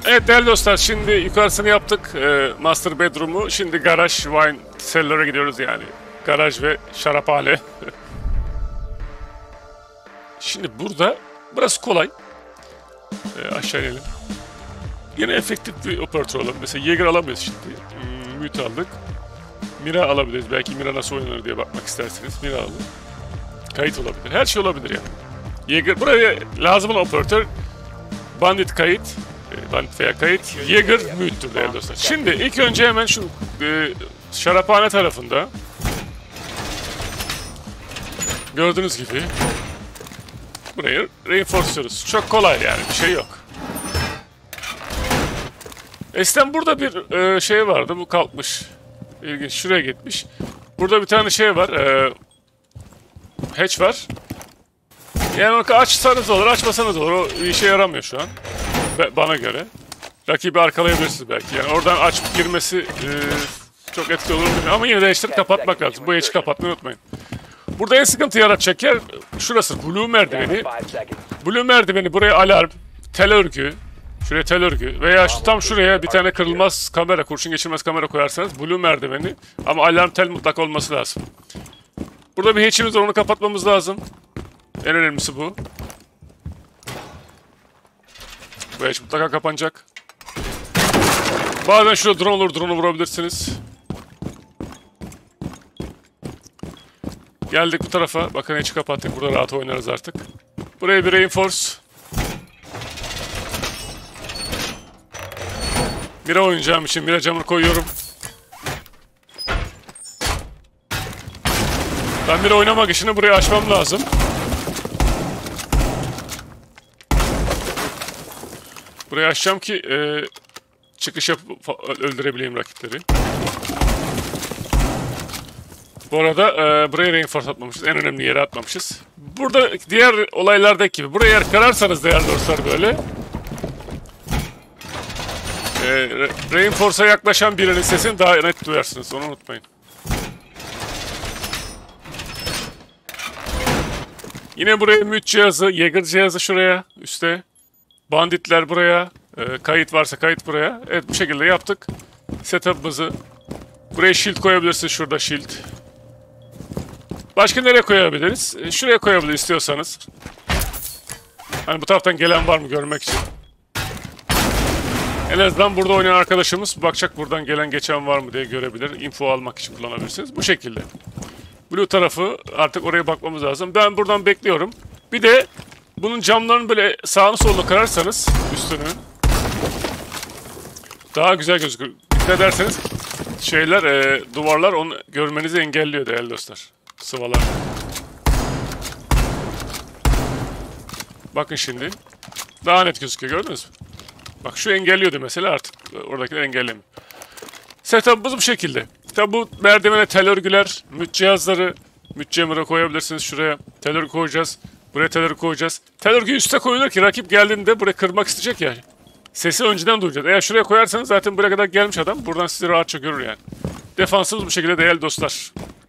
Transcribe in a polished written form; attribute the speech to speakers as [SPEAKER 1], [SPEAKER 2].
[SPEAKER 1] Evet değerli dostlar, şimdi yukarısını yaptık. Master Bedroom'u. Şimdi garaj, wine cellar'a gidiyoruz yani. Garaj ve şaraphane. Şimdi burada, burası kolay. Aşağı inelim. Yine efektif bir operatör alalım. Mesela Jaeger alamayız şimdi. Mute aldık. Mira alabiliriz. Belki Mira nasıl oynanır diye bakmak isterseniz. Mira alın. Kayıt olabilir. Her şey olabilir yani. Jaeger, buraya lazım olan operatör Bandit kayıt. Bandit veya kayıt. Jaeger mute'dur değerli dostlar. Şimdi ilk önce hemen şu şaraphane tarafında gördüğünüz gibi burayı reinforce'luyoruz. Çok kolay yani, bir şey yok. Eskiden burada bir şey vardı, bu kalkmış. İlginç, şuraya gitmiş. Burada bir tane şey var, hatch var. Yani onu açsanız olur, açmasanız olur. O işe yaramıyor şu an. Bana göre. Rakibi arkalayabilirsiniz belki. Yani oradan açıp girmesi çok etkili olur bilmiyorum. Ama yine değiştirip kapatmak lazım. Bu hatch'i kapatmayı unutmayın. Burada en sıkıntı yaratacak yer şurası. Blue merdiveni. Blue merdiveni, buraya alarm, tel örgü. Şuraya tel örgü. Veya tam şuraya bir tane kırılmaz kamera, kurşun geçirmez kamera koyarsanız Blue merdiveni. Ama alarm tel mutlak olması lazım. Burada bir hatch'imiz var, onu kapatmamız lazım. En önemlisi bu. Bu hatch mutlaka kapanacak. Bazen şurada drone olur, drone'u vurabilirsiniz. Geldik bu tarafa. Bakın hatch'i kapattık. Burada rahat oynarız artık. Buraya bir reinforce. Mira oynayacağım için Mira camını koyuyorum. Ben Mira oynamak için burayı açmam lazım. Burayı açacağım ki çıkış yapıp öldürebileyim rakipleri. Bu arada buraya reinforce atmamışız. En önemli yere atmamışız. Burada diğer olaylardaki gibi buraya eğer kırarsanız değerli dostlar böyle reinforce'a yaklaşan birinin sesini daha net duyarsınız. Onu unutmayın. Yine buraya mute cihazı, Jaeger cihazı şuraya, üste. Banditler buraya, kayıt varsa kayıt buraya. Evet, bu şekilde yaptık. Setup'ımızı. Buraya shield koyabilirsiniz, şurada shield. Başka nereye koyabiliriz? Şuraya koyabiliriz istiyorsanız. Hani bu taraftan gelen var mı görmek için. En azından burada oynayan arkadaşımız bakacak, buradan gelen geçen var mı diye görebilir. Info almak için kullanabilirsiniz. Bu şekilde. Blue tarafı artık oraya bakmamız lazım. Ben buradan bekliyorum. Bir de bunun camlarını böyle sağını solunu kırarsanız üstünü daha güzel gözükür. Dikkat ederseniz şeyler, duvarlar onu görmenizi engelliyor değerli dostlar. Sıvalar. Bakın şimdi. Daha net gözüküyor, gördünüz mü? Bak şu engelliyordu mesela, artık oradakiler engellemiyor. Setup'ımız bu şekilde. Tabi bu merdivene tel örgüler, mute cihazları, mute jammer'ı koyabilirsiniz şuraya. Tel örgü koyacağız. Buraya tel örgü koyacağız. Tel örgü üste koyulur ki rakip geldiğinde buraya kırmak isteyecek ya. Sesi önceden duyacağız. Eğer şuraya koyarsanız zaten buraya kadar gelmiş adam. Buradan sizi rahatça görür yani. Defansımız bu şekilde değerli dostlar.